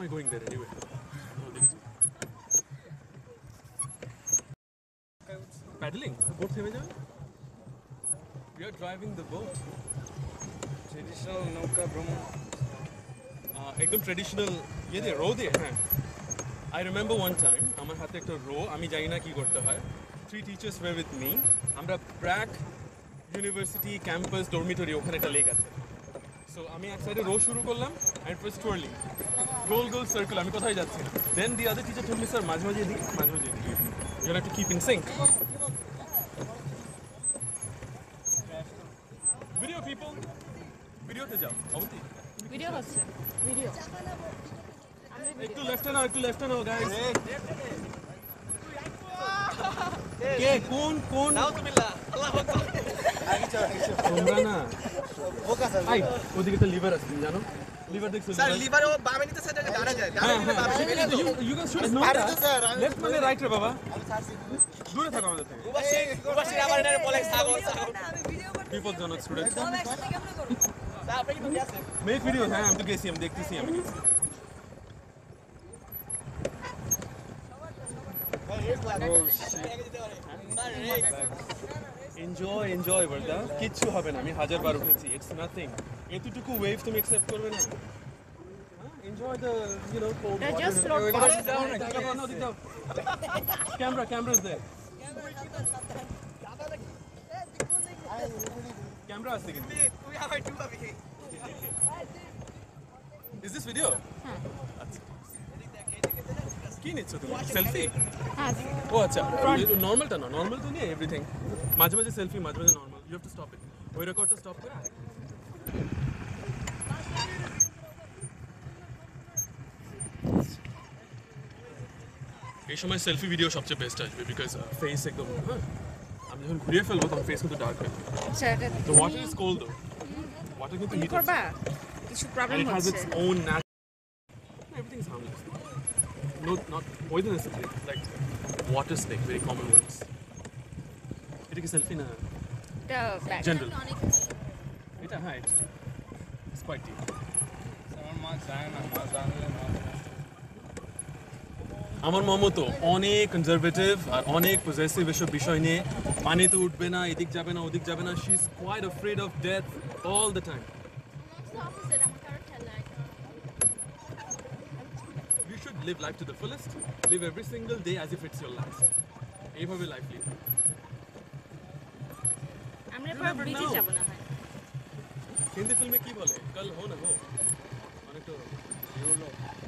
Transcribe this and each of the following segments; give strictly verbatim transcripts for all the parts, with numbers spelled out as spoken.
I going there anyway? Paddling? Boat থেমে যাবে? We are driving the boat. Traditional নৌকা ভ্রমণ একদম ট্রেডিশনাল ইয়ে দিয়ে রো দিয়ে হ্যাঁ আই রিমেম্বার ওয়ান টাইম আমার হাতে একটা রো আমি জানি না কি করতে হয় three teachers way with me আমরা ব্র্যাক ইউনিভার্সিটি ক্যাম্পাস ডরমিটরি ওখানে একটা লেক আছে সো আমি এক সাইডে রো শুরু করলাম অ্যান্ড ফার্স্ট টুয়ার্লিং গোল গোল সার্কেল আমি কোথায় যাচ্ছি না then the other teacher told me sir মাঝে মাঝে এদিকে মাঝে মাঝে এদিকে you have to keep in sync video people ভিডিওতে যাও অবধি ভিডিও হচ্ছে ভিডিও একটু লেফটে নাও একটু লেফটে নাও গাইস কে কোন কোন নাউজুবিল্লাহ আল্লাহু আকবার তোমরা না ফোকাস আই ওদিকে তো লিভার আছে জানো লিভার দেখছো স্যার লিভারে ও বামে নিতে সাইডে দাঁড়া যায় হ্যাঁ হ্যাঁ you you can shoot no left মানে রাইট রে বাবা দূরে থাকো আমাদের থেকে মুবাশির মুবাশির আমার এর বলে সাগর সাগর বিপজ্জনক স্টুডেন্ট স্যার আপনি কি আছে মেক ভিডিও হ্যাঁ আমি তো গেছি আমি দেখতেছি আমি গেছি এনজয় এনজয় বলদা কিচ্ছু হবে না আমি হাজার বার উঠেছি ইটস নাথিং এতটুকু ওয়েভ তুমি অ্যাকসেপ্ট করবে না enjoy the you know cold They're just float down. Camera cameras there camera আছে কিন্তু তুই আমার টু পাবি ইজ দিস ভিডিও হ্যাঁ কি নিচ্ছ তুমি সেলফি হ্যাঁ ও আচ্ছা নর্মালটা না নর্মাল তো নিয়ে এভরিথিং মাঝে মাঝে সেলফি মাঝে মাঝে normal you have to stop it ওই রেকর্ডটা স্টপ করে এই সময় সেলফি ভিডিও সবচেয়ে বেস্ট আসবে বিকজ ফেস একদম হ্যাঁ আমি যখন ঘুরিয়ে ফেলবো তখন ফেস কিন্তু ডার্ক হবে আচ্ছা এটা তো water is cold though water কিন্তু কি হিট করবা কিছু and প্রবলেম it has হচ্ছে its own natural everything is harmless no not poisonous like water snake very common ones এটা কি সেলফি না এটা ব্যাক জেনারেল এটা হ্যাঁ it's deep. It's quite deep আমার মা জানে না মা জানলে না আমার মামা তো অনেক কনজারভেটিভ আর অনেক পজেসিভ এসব বিষয় নিয়ে পানিতে উঠবে না এদিক যাবে না ওদিক যাবে না she is quite afraid of death all the time You should live life to the fullest. Live every single day as if it's your last. এইভাবে লাইফ লিভ আমরা পরে বিচে যাব না হয় হিন্দি ফিল্মে কি বলে কাল হো না হো অনেকটা ইউলো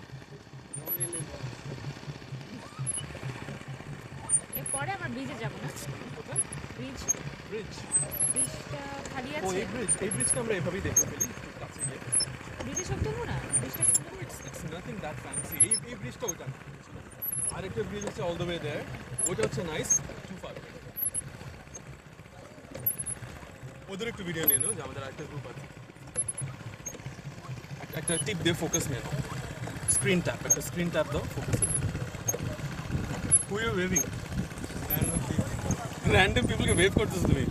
এরপরে আমরা ব্রিজে যাব না কোথায় ব্রিজ ব্রিজ ব্রিজটা খালি ও আছে এই ব্রিজ এই ব্রিজটা আমরা এভাবেই দেখতে পেলি একটু কাছে গিয়ে ব্রিজে সব তুলবো না ব্রিজটা সুন্দর it's it's nothing that fancy এই এই ব্রিজটা ওটা না আরেকটা ব্রিজ আছে অল দ্য ওয়ে দেয়ার ওটা হচ্ছে নাইস টু ফার ওদের একটু ভিডিও নিয়ে নাও যে আমাদের আরেকটা গ্রুপ আছে একটা- একটা টিপ দিয়ে ফোকাস নিয়ে নাও স্ক্রিন ট্যাপ একটা স্ক্রিন ট্যাপ দাও focus who you waving random পিপলকে ওয়েভ করতেছো তুমি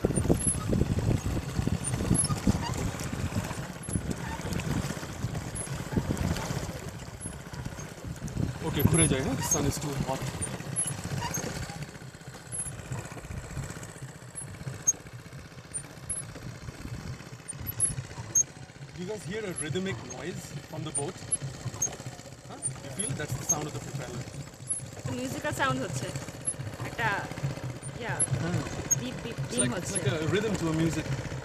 ওকে ঘুরে যাই হ্যাঁ sun is too hot You guys hear a rhythmic noise from the boat? Huh? You feel that's the sound of the propeller. একটা musical sound হচ্ছে একটা yeah beep beep It's beep like, it's হচ্ছে like a rhythm to a music.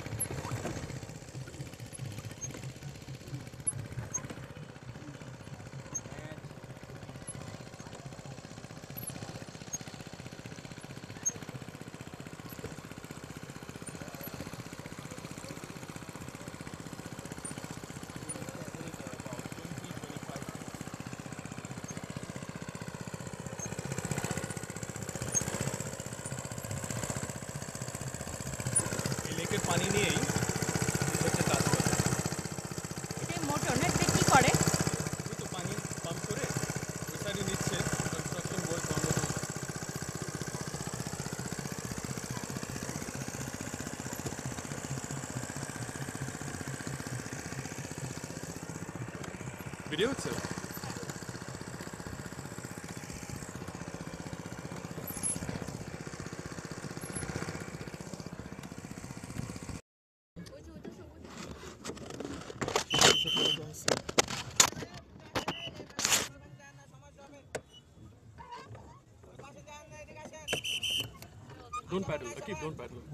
এই লেকের পানি নিয়েই হচ্ছে কাজ করে এটা মোটর না এটা কি করে ওই তো পানি পাম্প করে ওই সাইডে নিচ্ছে কনস্ট্রাকশন বোর্ড বন্ধ করে ভিডিও হচ্ছে Don't paddle. Akib, don't paddle.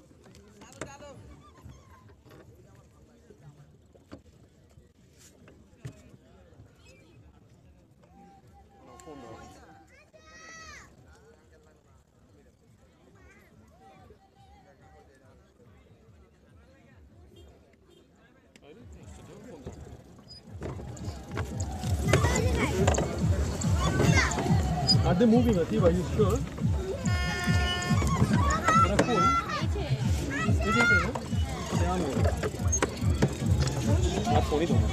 No, phone down. I don't think so. Don't phone down. Are they moving, Atif? Are you sure? Their phone? Is it there? They are moving. Not phone, though.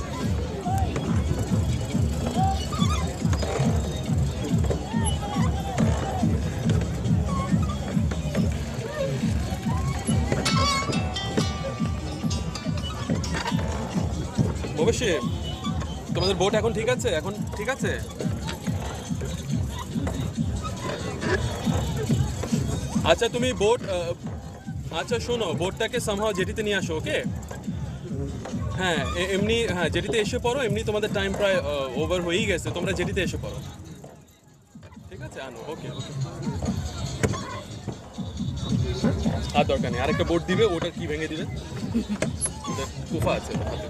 অবশ্যই তোমাদের boat এখন ঠিক আছে এখন ঠিক আছে আচ্ছা তুমি বোট আচ্ছা শোনো বোটটাকে সামহাও জেটিতে নিয়ে আসো ওকে হ্যাঁ এমনি হ্যাঁ জেটিতে এসে পড়ো এমনি তোমাদের টাইম প্রায় ওভার হয়েই গেছে তোমরা জেটিতে এসে পড়ো ঠিক আছে আনো ওকে আর দরকার নেই আরেকটা বোট দিবে ওটা কি ভেঙে দিবে ওটা কুফা আছে হাতে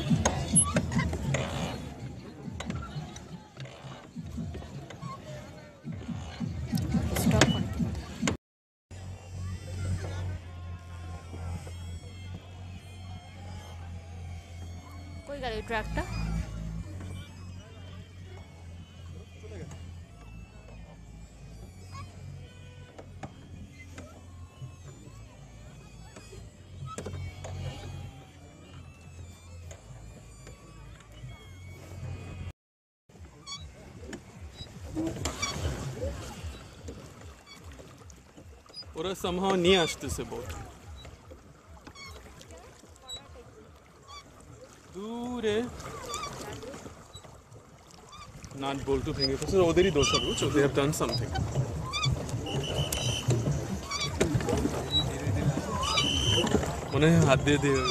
কই গেল এই ট্রাকটা ওরা somehow নিয়ে আসতেছে বোট দূরে নাট বল্টু ভেঙে ফেলছে ওদেরই দোষ হবে বুঝছো দে হ্যাভ ডান সামথিং মনে হয় হাত দিয়ে দিয়ে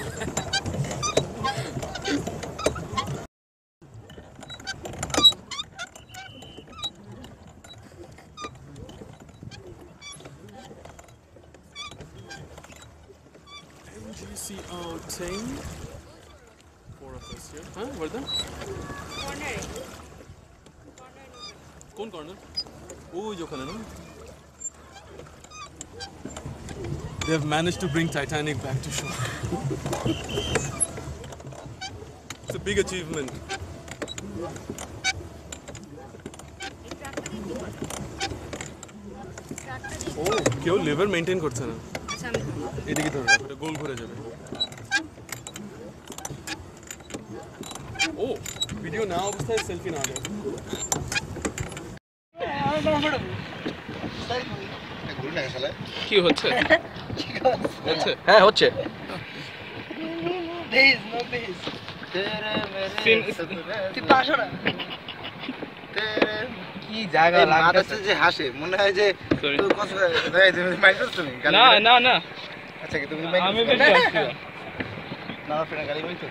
M G C outing four of us here huh Vardhan কর্নারে কোন কর্নার ওই যে ওখানে না they have managed to bring Titanic back to shore it's a big achievement ও কেউ লিভার মেইনটেইন করছে না আচ্ছা আমি এদিকে ধরো এটা গোল ঘুরে যাবে ও ভিডিও না অবস্থায় সেলফি না দেয় কি হচ্ছে হচ্ছে হ্যাঁ হচ্ছে কি জায়গা লাগছে যে হাসে মনে হয় যে না না না আচ্ছা কি তুমি আমি বেশ যাচ্ছি না ফেরা গাড়ি হইতো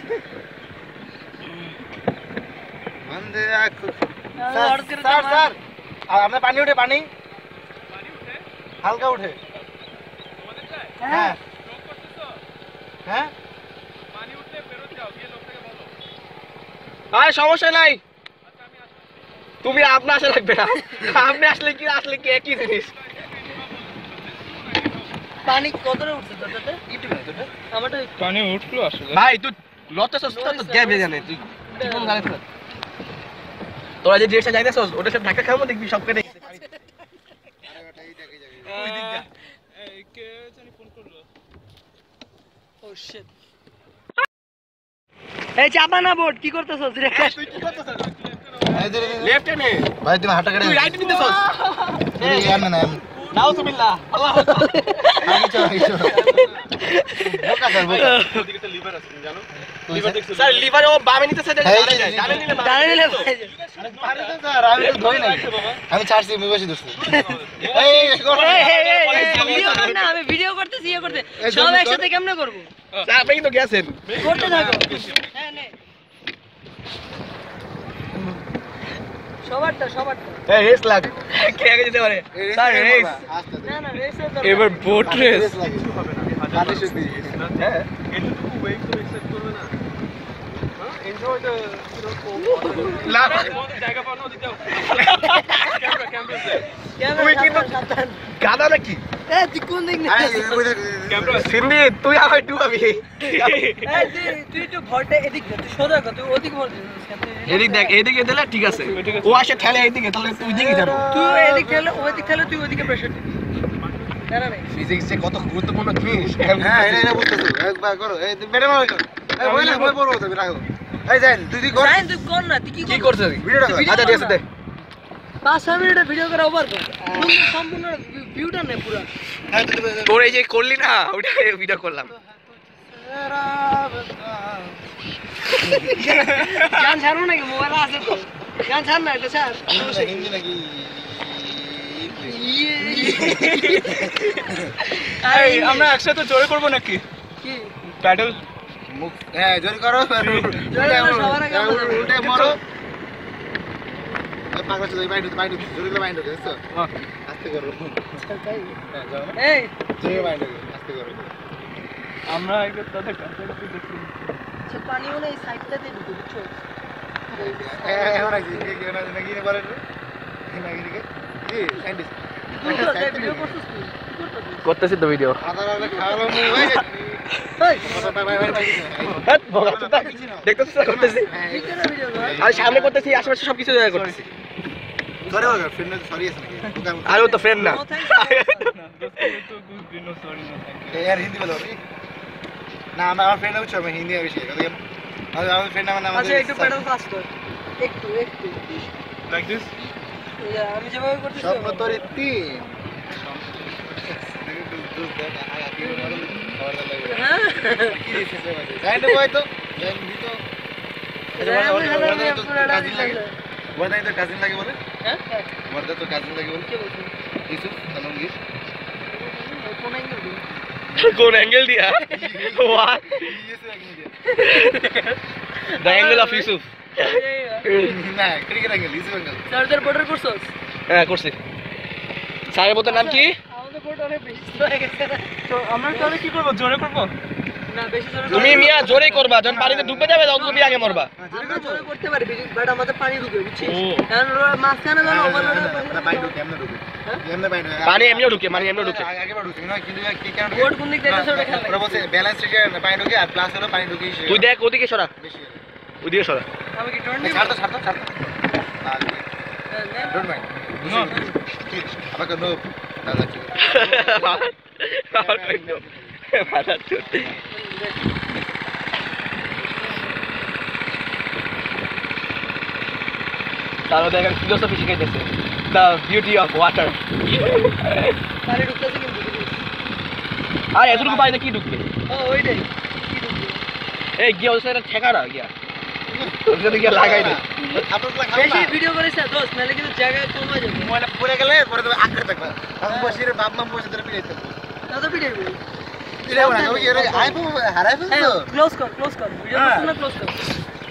মন্দে আখু স্যার স্যার স্যার আপনার পানি উঠে পানি পানি উঠে হালকা উঠে হ্যাঁ হ্যাঁ পানি উঠলে ফেরত যাও গিয়ে লোকটাকে বলো আরে সমস্যা নাই তুমি আপনি আসা লাগবে না আপনি আসলে কি আসলে কি একই জিনিস পানি কতটা উঠছে তোটাতে একটু তোটা আমারটা পানি উঠলো আসলে ভাই তুই লতে সস্তা তো গ্যাবে জানে তুই কি কোন জানিস না তোরা যে ড্রেসটা যাইতেছস ওটার সাথে ধাক্কা খাবো দেখবি সব কেটে গেছে আরে ওটা এই দেখে যাবে ওই দিক যা এই কে জানি ফোন করলো ও শিট এই চাপা না বোর্ড কি করতেছস রে তুই কি করতেছিস লেফট নে ভাই তুমি হাঁটা কাটে তুই রাইট নিতেছস এই জান না নাউজুবিল্লাহ আল্লাহু আকবার আমি তো আমি তো বোকা স্যার বোকা ওদিকে তো লিভার আছে জানো লিভার দেখছো স্যার লিভার ও বামে নিতেছে ডানে যায় ডানে নিলে ডানে নিলে পারে তো স্যার আমি তো ধই নাই আমি ছাড়ছি আমি বসে দোস্ত এই ভিডিও কর না আমি ভিডিও করতেছি ইয়ে করতে সব একসাথে কেমনে করব স্যার আপনি তো গেছেন করতে থাকো হ্যাঁ নে সবারটা সবারটা এই রেস লাগ কে আগে যেতে পারে তার রেস না না রেস এবার বোট রেস হাতে শুধু হ্যাঁ এতটুকু ওয়েভ তো এক্সেপ্ট করবে না হ্যাঁ এনজয় দ্য না জায়গা পাও না দিতে ক্যামেরা ক্যামেরা তুই কিন্তু গাদা নাকি এ তুই কোন দিক আরে ক্যামেরা সিন্ধি তুই আমার ডুবাবি এই তুই তুই একটু ভরটা এদিক দে তুই সোজা কর তুই ওদিক ভর দিস এদিক দেখ এদিকে দিলে ঠিক আছে ও আসে ঠেলে এইদিকে তাহলে তুই দিকে যাবো তুই এদিক ঠেলে ওদিক ঠেলে তুই ওদিকে প্রেসার দিবি না না ফিজিক্স যে কত গুরুত্বপূর্ণ জিনিস হ্যাঁ এটা এটা বুঝতেছো একবার করো এই বেড়ে মারো এই বই না বই পড়ো তুমি রাখো এই যাই তুই তুই কর জান তুই কর না তুই কি কি করছিস করছিস ভিডিওটা কর। আচ্ছা ঠিক আছে দে পাঁচ মিনিটের ভিডিও করে ওভার কর সুন্দর সম্পূর্ণ ভিউটা নে পুরো হ্যাঁ তুই তুই- তোর এই যে করলি না ওটা ভিডিও করলাম গান ছাড়বো নাকি মোবাইল আছে তো গান ছাড় না এটা ছাড় হিন্দি হিন্দি নাকি এই আমরা একসাথে জোরে করব নাকি কি প্যাডেল মুখ হ্যাঁ জোরে করো জোরে করো, সবার আগে আমরা যাবো। উল্টে মরো এই পাগলা চলে বাইরে বাইরে জোরে করে বাইরে দেখছো আস্তে করো হ্যাঁ যাও না এই জোরে বাইরে আস্তে করো আমরা একটু তাদের কাছাকাছি দেখি সে পানি মনে এই সাইডটাতে ঢুকে বুঝছো হ্যাঁ এখন আছি কি কি না নাকি নে বলে নাকি নাকি কি সাইন্টিস্ট ভিডিও করছিস তুই কি করছিস করতেছি তো ভিডিও আদার আলে খাওয়ালো নি ভাই এই বাই বাই বাই বাই দেখতেছিস করতেছি ভিতরে ভিডিও কর আর সামনে করতেছি আশেপাশে সবকিছু জায়গা করতেছি সরি বাবা ফ্রেন্ড সরি আছে নাকি দোকান আর ও তো ফ্রেন্ড না নো থ্যাঙ্কস তো গুড দিনো সরি নো থ্যাংক এই আর হিন্দি বলো না আমার আমার ফ্রেন্ড হচ্ছে আমি হিন্দি বেশি কথা আমি আমার ফ্রেন্ড আমার নাম আচ্ছা একটু প্যাডেল ফাস্ট কর একটু একটু লাইক দিস এই যে আমি যেভাবে করতেছি স্বপ্ন তোর তিন হ্যাঁ যাই না বই তো যাই নি তো আমি হলো আমি পুরোটা কাজিন লাগে বর্দাই তো কাজিন লাগে বলে হ্যাঁ বর্দা তো কাজিন লাগে বলে কে বলছে কিছু তালঙ্গির কোন অ্যাঙ্গেল দিই কোন অ্যাঙ্গেল দিয়া what the angle of Yusuf না ক্রিকেট অ্যাঙ্গেল ইসু অ্যাঙ্গেল সার্জার বর্ডার করছস হ্যাঁ করছি সাহেব ওদের নাম কি আমাদের বর্ডার অনেক বেশি হয়ে গেছে না। তো আমরা তাহলে কি করব জোরে করব না বেশি জোরে তুমি মিয়া জোরে করবা যখন পানিতে ডুবে যাবে তখন তুমি আগে মরবা আমরা জোরে করতে পারি বাট আমাদের পানি ঢুকে বুঝছিস ও। কারণ ওরা মাঝখানে যখন ওভারলোড বাইরে ঢুকে এমনি ঢুকে এমনি বাইরে পানি এমনিও ঢুকে পানি এমনিও ঢুকে আগে বার ঢুকে না কিন্তু কি কেন বোর্ড কোন দিক থেকে ওটা খেয়াল ওরা বলছে ব্যালেন্স রেখে পানি ঢুকে আর প্লাস হলো পানি ঢুকে তুই দেখ ওদিকে সরা বেশি ওদিকে সরা আমি কি টার্ন দিব ছাড় তো ছাড় তো ছাড় ডোন্ট মাইন্ড নো আমাকে নো দাদা কি তারপর দেখেন ফিলোসফি শিখাইতেছে দ্য বিউটি অফ ওয়াটার পানি ঢুকতেছে কিন্তু আর এতটুকু পানিতে কি ঢুকবে ও ওইটাই কি ঢুকবে এই গিয়া ওই সাইডে ঠেকা না গিয়া ওর সাথে গিয়া লাগাই দে আপনারা খাও বেশি না ভিডিও করিস না দোস্ত নাহলে কিন্তু জায়গা কম হয়ে যাবে ময়লা পড়ে গেলে পরে তুমি আঁকড়ে থাকবা তখন বসে রে বাপ মা বসে ধরে পিড়ে থাকবে না তো ভিডিও পিড়ে না ওই আইফোন হারাই ফেলছো ক্লোজ কর ক্লোজ কর ভিডিও করছ না ক্লোজ কর